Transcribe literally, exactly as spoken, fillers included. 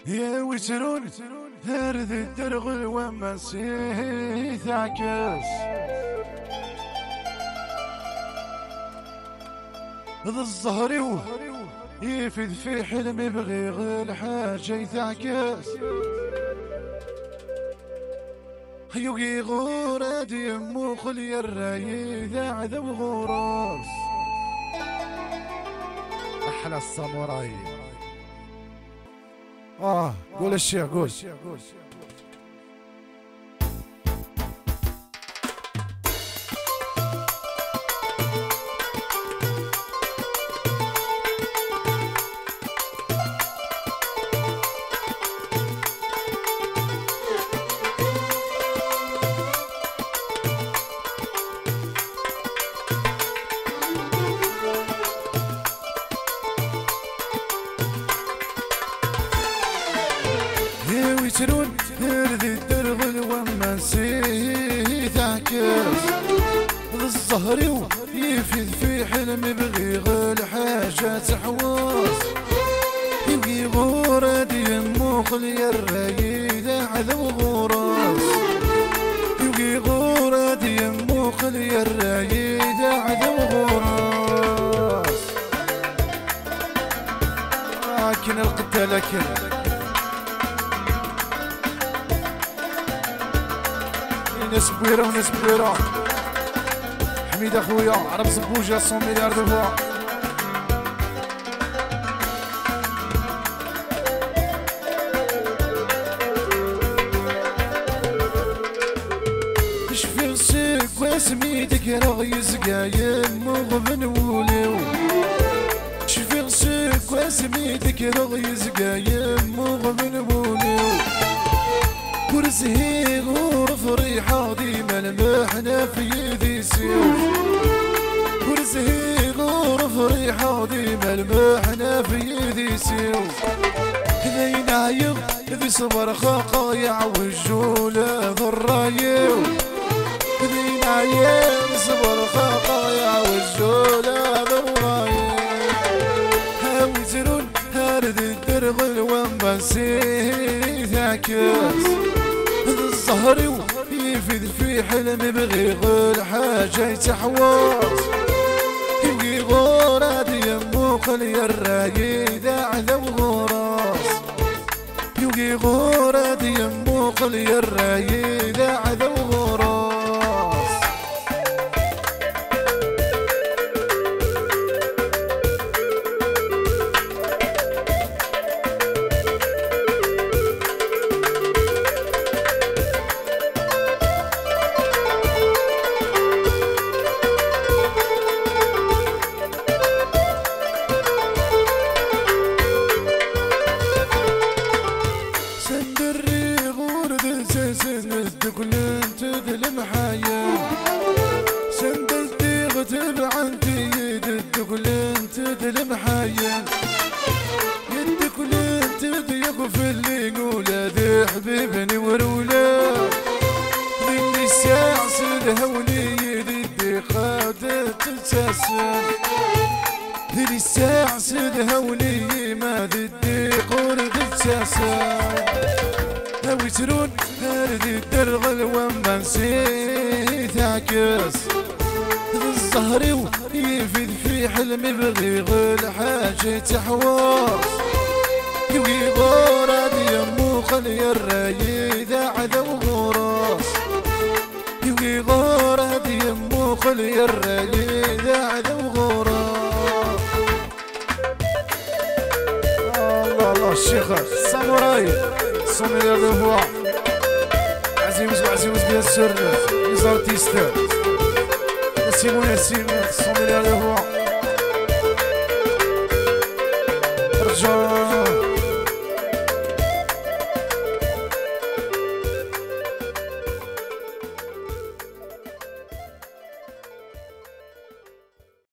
يا وترون هرذ الدرغل وما سيث عكاس ذا الزهر يفد في حلم يبغي غير حاجة يتعكاس يوقي غورات يمو خلي الراي ذا ذا وغوراس أحلى الساموراي. آه قول الشيخ قول. ويترون هرذي الدرغل وما نسيت عكاس ذا الزهر يفيد في حلم يبغي غير حاجة تحواس يبغي غورات يمو خلي الراي ذا وغوراس يبغي غورات يمو خلي الراي ذا وغوراس لكن القتال لكن ناس بويرة وناس بويرة حميد اخويا عرب زبوجة مية مليار دو فوا شفي غسيك واسميتك رغي زقايم مغبن وليو شفي غسيك واسميتك رغي زقايم مغبن وليو كرسي غورف ريحة ديما المحنة في يدي سيوف كرسي غورف ريحة ديما المحنة في يدي سيوف ذي نايم ذي صبر خاقايع والجولة ضرايو ذي نايم صبر خاقايع والجولة ضرايو هاوي زرون هارد الدرغل وما نسيت عكاس الزهر يفيد في حلم يبغي غير حاجة يتحواس يبغي غورات يمو خلي الراي ذا وغوراس يبغي غورات يمو خلي الراي ذا وغوراس كل انت ذل محايا سندلتي غتب عندي يدك كل انت ذل محايا يدك كل انت ضيق في اللي يقول ذي حبيبني ورولا ذي الساعة سلهوني يدي خادت تتساسل ذي الساعة سلهوني ما ذي قرد تتساسل ويترون هردي الدرغل وما نسيت عكاس الزهر يفيد في حلم يبغي غير حاجة تحواس يبغي غورات يمو خلي الراي ذا وغوراس يبغي غورات يمو خلي الراي ذا وغوراس الله الله الشيخ الساموراي مية مليار دو فوا عزيز وعزيز بيان سور لي زارتيست سيمون ياسين مية مليار دو فوا